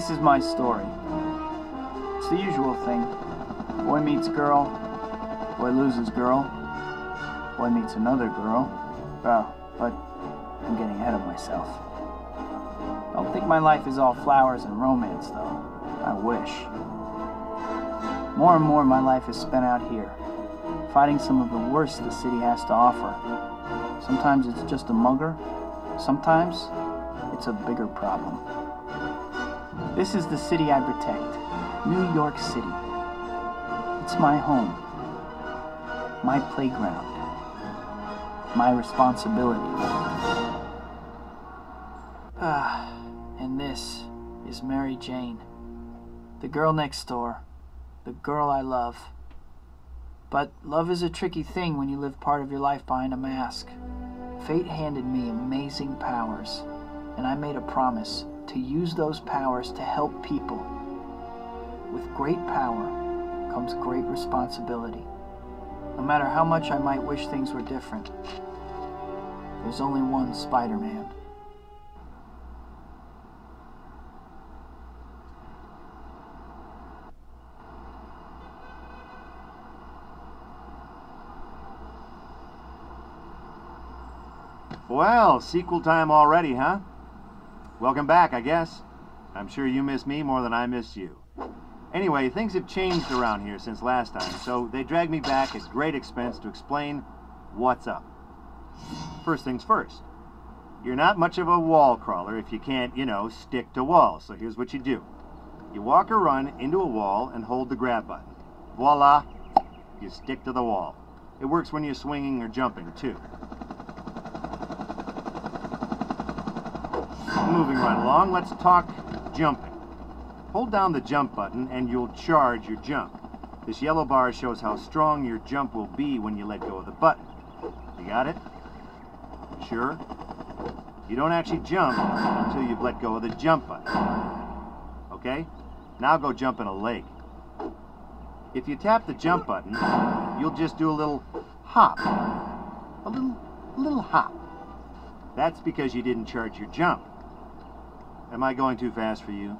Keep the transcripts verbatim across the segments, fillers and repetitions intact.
This is my story. It's the usual thing. Boy meets girl, boy loses girl, boy meets another girl. Oh, but I'm getting ahead of myself. Don't think my life is all flowers and romance, though. I wish. More and more my life is spent out here, fighting some of the worst the city has to offer. Sometimes it's just a mugger, sometimes it's a bigger problem. This is the city I protect, New York City. It's my home, my playground, my responsibility. Ah, and this is Mary Jane, the girl next door, the girl I love. But love is a tricky thing when you live part of your life behind a mask. Fate handed me amazing powers, and I made a promise to use those powers to help people. With great power comes great responsibility. No matter how much I might wish things were different, there's only one Spider-Man. Well, sequel time already, huh? Welcome back, I guess. I'm sure you miss me more than I miss you. Anyway, things have changed around here since last time, so they dragged me back at great expense to explain what's up. First things first. You're not much of a wall crawler if you can't, you know, stick to walls, so here's what you do. You walk or run into a wall and hold the grab button. Voila! You stick to the wall. It works when you're swinging or jumping, too. Moving right along, let's talk jumping. Hold down the jump button and you'll charge your jump. This yellow bar shows how strong your jump will be when you let go of the button. You got it? Sure? You don't actually jump until you've let go of the jump button. Okay? Now go jump in a lake. If you tap the jump button, you'll just do a little hop. A little, a little hop. That's because you didn't charge your jump. Am I going too fast for you?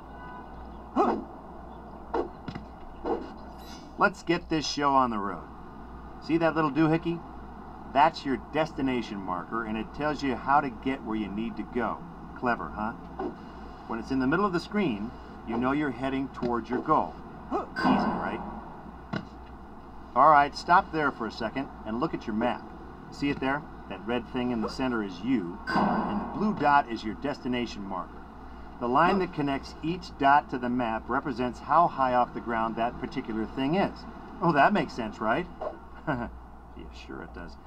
Let's get this show on the road. See that little doohickey? That's your destination marker, and it tells you how to get where you need to go. Clever, huh? When it's in the middle of the screen, you know you're heading towards your goal. Easy, right? All right, stop there for a second and look at your map. See it there? That red thing in the center is you, and the blue dot is your destination marker. The line that connects each dot to the map represents how high off the ground that particular thing is. Oh, that makes sense, right? Yeah, sure it does.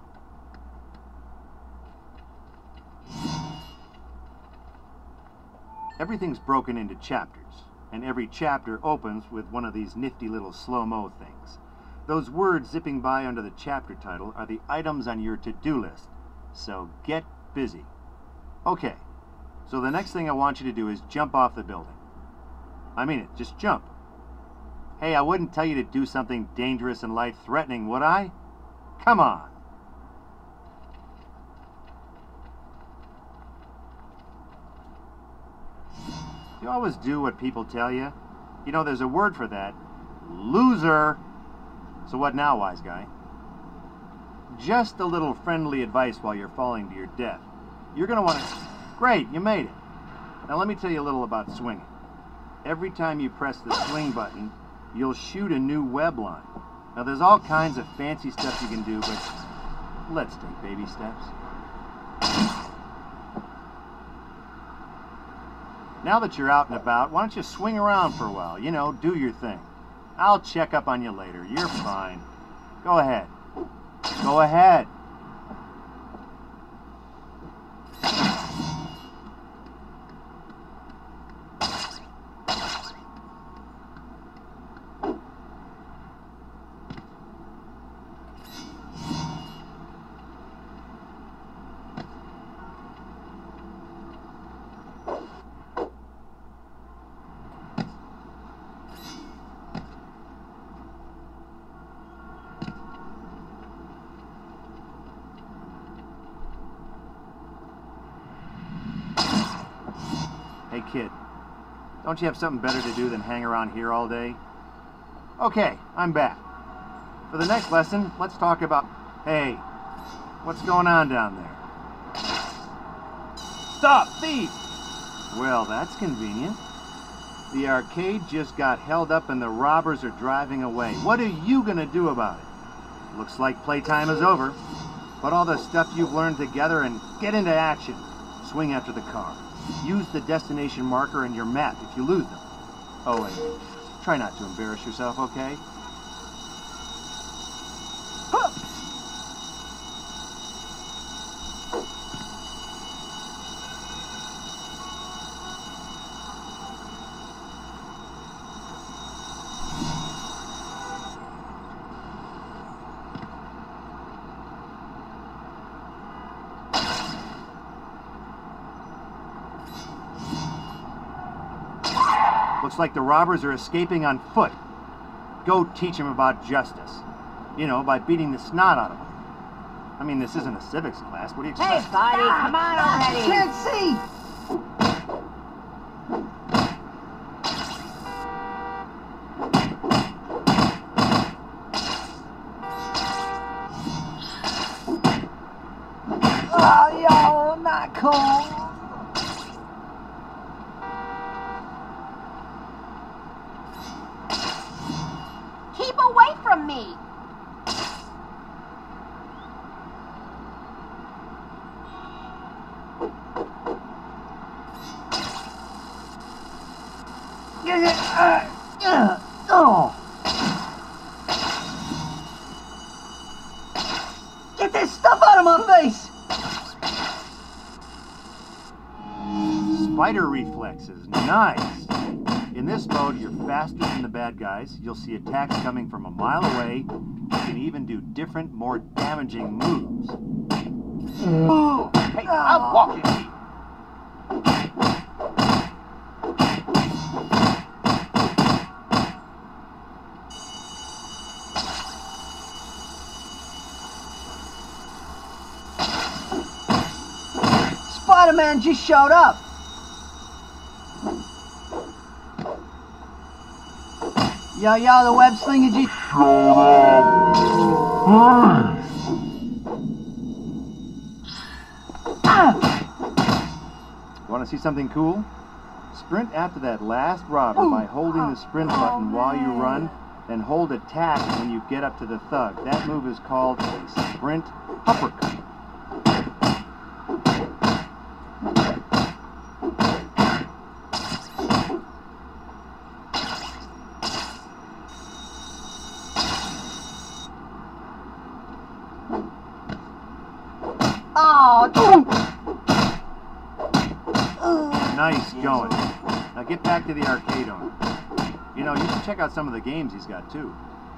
Everything's broken into chapters, and every chapter opens with one of these nifty little slow-mo things. Those words zipping by under the chapter title are the items on your to-do list, so get busy. Okay, so the next thing I want you to do is jump off the building. I mean it, just jump. Hey, I wouldn't tell you to do something dangerous and life-threatening, would I? Come on. You always do what people tell you. You know, there's a word for that. Loser. So what now, wise guy? Just a little friendly advice while you're falling to your death. You're going to want to... Great, you made it. Now let me tell you a little about swinging. Every time you press the swing button, you'll shoot a new web line. Now there's all kinds of fancy stuff you can do, but let's take baby steps. Now that you're out and about, why don't you swing around for a while? You know, do your thing. I'll check up on you later. You're fine. Go ahead. Go ahead. Hey kid, Don't you have something better to do than hang around here all day? Okay, I'm back. For the next lesson, let's talk about... Hey, what's going on down there? Stop, thief! Well, that's convenient. The arcade just got held up and the robbers are driving away. What are you gonna do about it? Looks like playtime is over. Put all the stuff you've learned together and get into action. Swing after the car. Use the destination marker and your map if you lose them. Oh, and try not to embarrass yourself, okay? Looks like the robbers are escaping on foot. Go teach them about justice. You know, by beating the snot out of them. I mean, this isn't a civics class. What do you expect? Hey, buddy, come on already. Can't see! Oh, yo, not cool. Keep away from me. Uh, uh, oh. Get this stuff out of my face! Spider reflexes, nice! In this mode, you're faster than the bad guys, you'll see attacks coming from a mile away, you can even do different, more damaging moves. Oh. Hey, I'm walking. Spider-Man just showed up. Yo, yo, the web slinger just showed up. Want to see something cool? Sprint after that last robber by holding the sprint button while you run, then hold attack when you get up to the thug. That move is called a sprint uppercut. Nice going. Now get back to the arcade owner. You know, you should check out some of the games he's got too.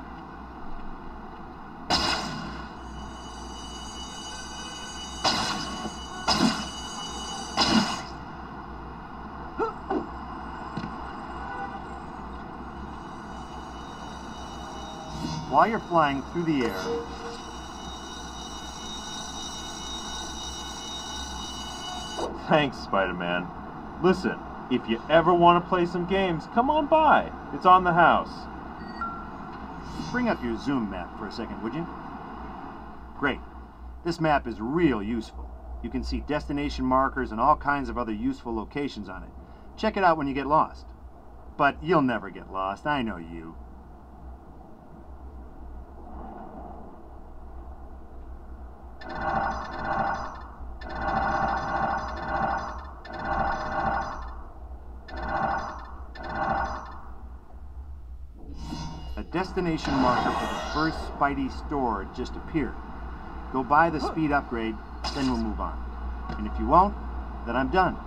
While you're flying through the air, Thanks, Spider-Man. Listen, if you ever want to play some games, come on by. It's on the house. bring up your zoom map for a second, would you? Great. This map is real useful. You can see destination markers and all kinds of other useful locations on it. Check it out when you get lost. But you'll never get lost, I know you. A destination marker for the first Spidey store just appeared. Go buy the speed upgrade, then we'll move on. And if you won't, then I'm done.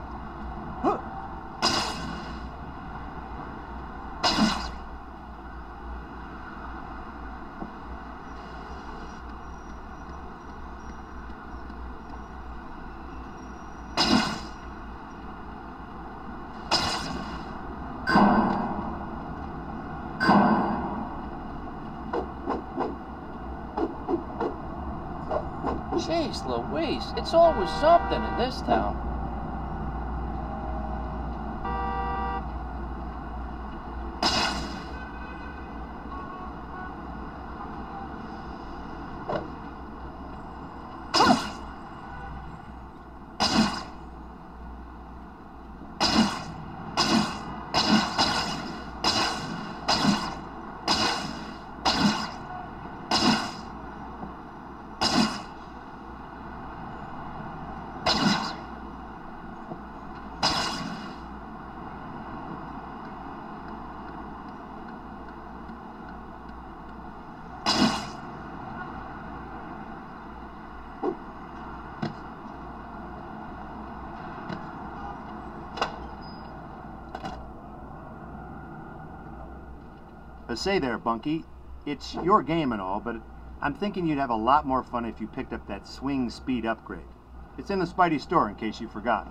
Jeez Louise, it's always something in this town. But say there, Bunky, it's your game and all, but I'm thinking you'd have a lot more fun if you picked up that swing speed upgrade. It's in the Spidey store in case you forgot.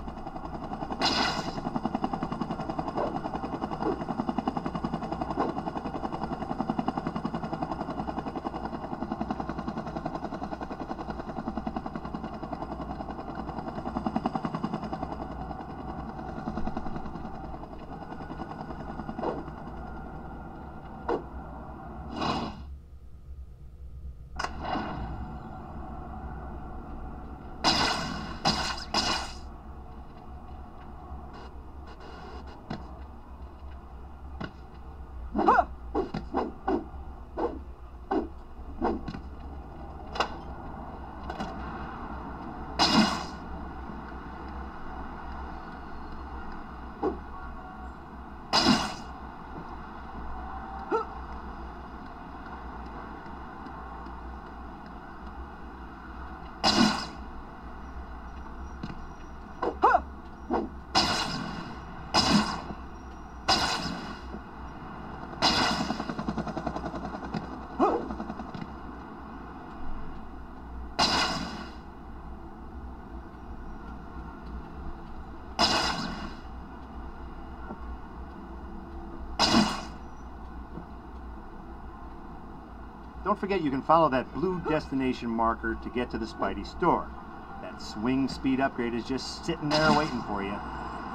Don't forget you can follow that blue destination marker to get to the Spidey store. That swing speed upgrade is just sitting there waiting for you.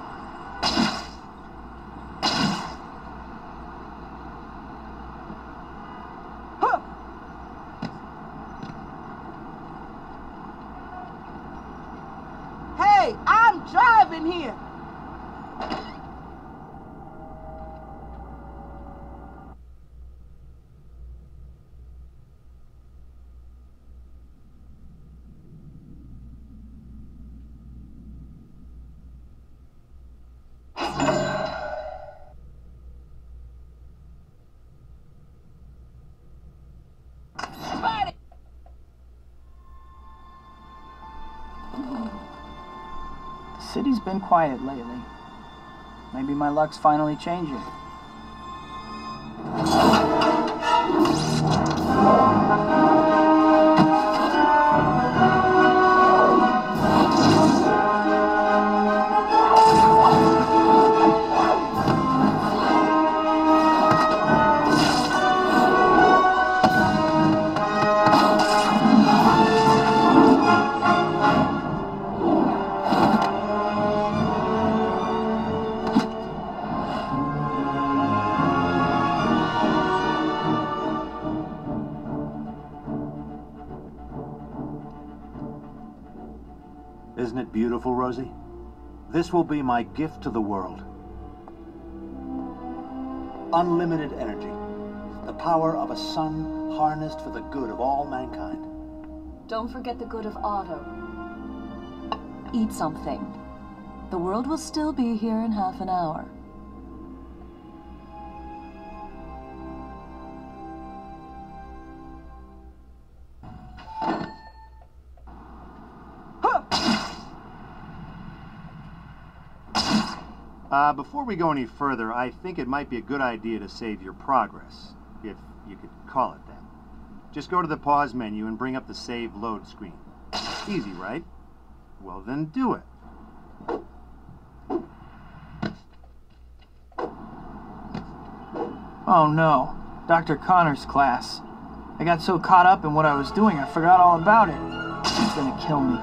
Hey, I'm driving here. The city's been quiet lately. Maybe my luck's finally changing. Isn't it beautiful, Rosie? This will be my gift to the world. Unlimited energy. The power of a sun harnessed for the good of all mankind. Don't forget the good of Otto. Eat something. The world will still be here in half an hour. Uh, before we go any further, I think it might be a good idea to save your progress, if you could call it that. Just go to the pause menu and bring up the save load screen. Easy, right? Well, then do it. Oh no, Doctor Connor's class. I got so caught up in what I was doing, I forgot all about it. It's gonna kill me.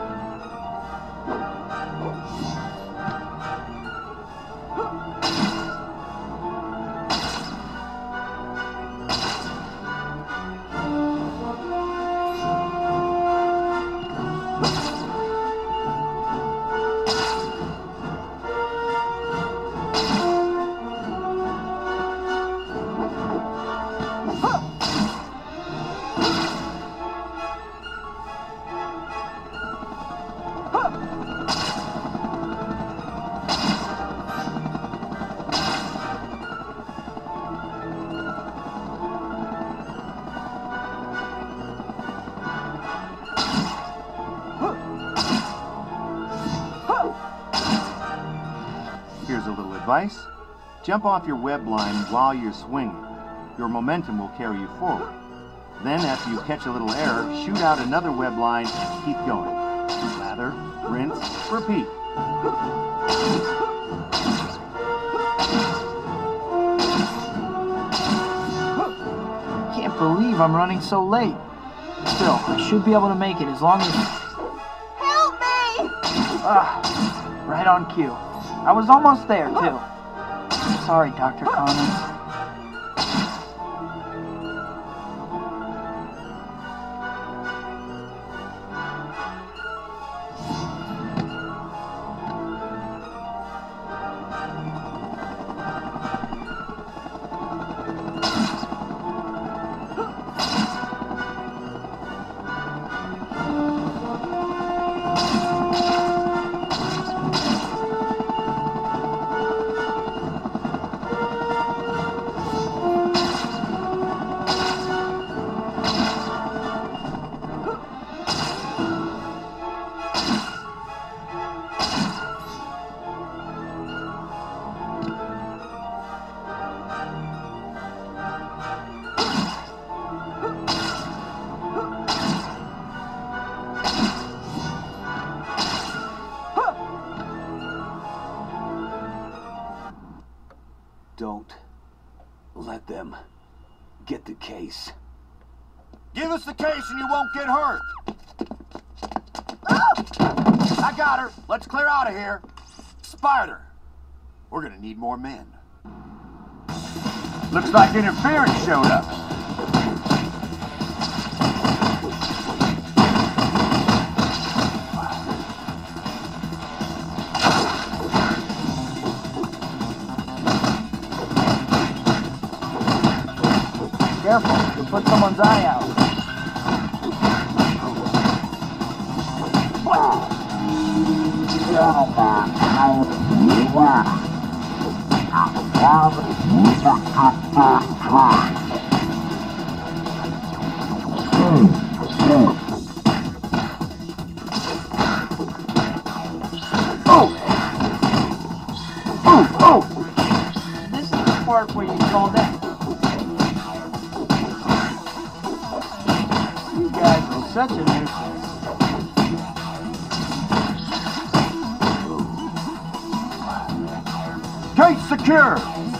Here's a little advice. Jump off your web line while you're swinging. Your momentum will carry you forward. Then, after you catch a little air, shoot out another web line and keep going. Lather, rinse, repeat. Can't believe I'm running so late. Still, I should be able to make it as long as... Help me! Ah, right on cue. I was almost there, too. Sorry, Doctor Connors. Don't let them get the case. Give us the case and you won't get hurt. Oh! I got her. Let's clear out of here. Spider, we're gonna need more men. Looks like interference showed up. Careful, you'll put someone's eye out. This is the part where you call that. You guys are such a nuisance. Gate secure!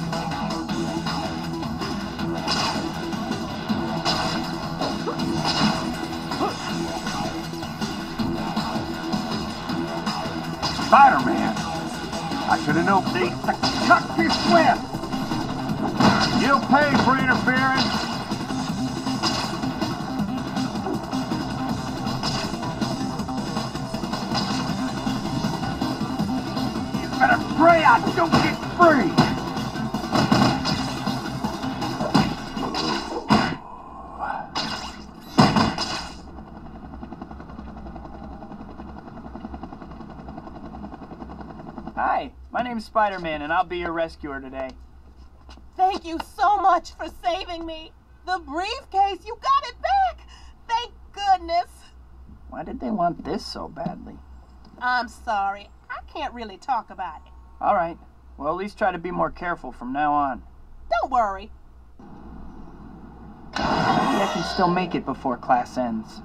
Spider-Man! I should have known they cut this web! You'll pay for interference! You better pray I don't get free! Hi, my name's Spider-Man, and I'll be your rescuer today. Thank you so much for saving me. The briefcase, you got it back. Thank goodness. Why did they want this so badly? I'm sorry. I can't really talk about it. All right. Well, at least try to be more careful from now on. Don't worry. Maybe I can still make it before class ends.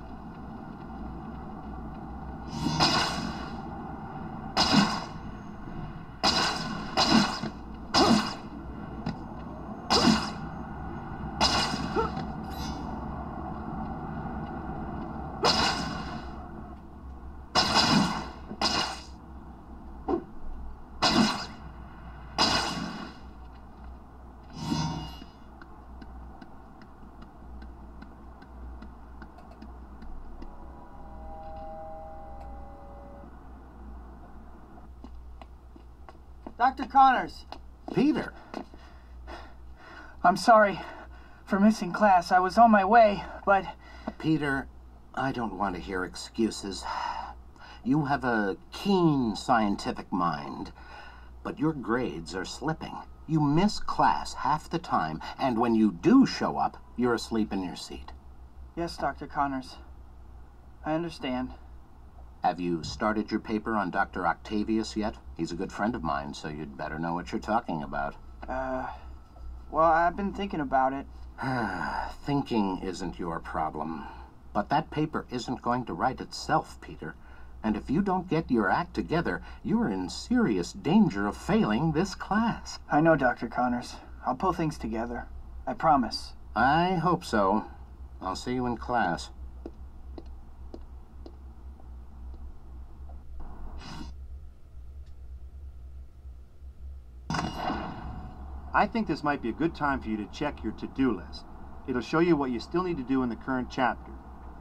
Doctor Connors, Peter. I'm sorry for missing class. I was on my way, but... Peter, I don't want to hear excuses. You have a keen scientific mind, but your grades are slipping. You miss class half the time, and when you do show up, you're asleep in your seat. Yes, Doctor Connors. I understand. Have you started your paper on Doctor Octavius yet? He's a good friend of mine, so you'd better know what you're talking about. Uh, Well, I've been thinking about it. Thinking isn't your problem. But that paper isn't going to write itself, Peter. And if you don't get your act together, you're in serious danger of failing this class. I know, Doctor Connors. I'll pull things together. I promise. I hope so. I'll see you in class. I think this might be a good time for you to check your to-do list. It'll show you what you still need to do in the current chapter.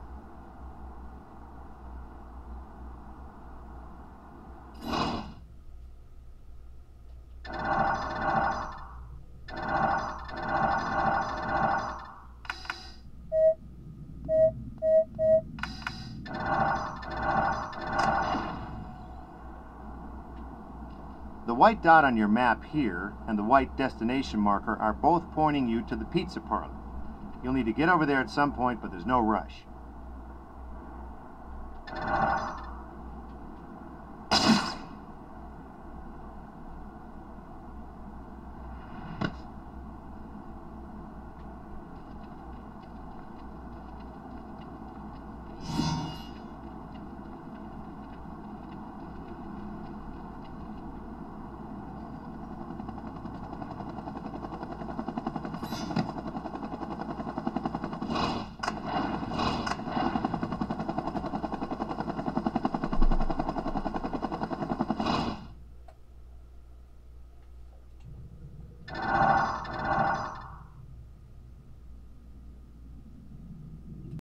The white dot on your map here and the white destination marker are both pointing you to the pizza parlor. You'll need to get over there at some point, but there's no rush.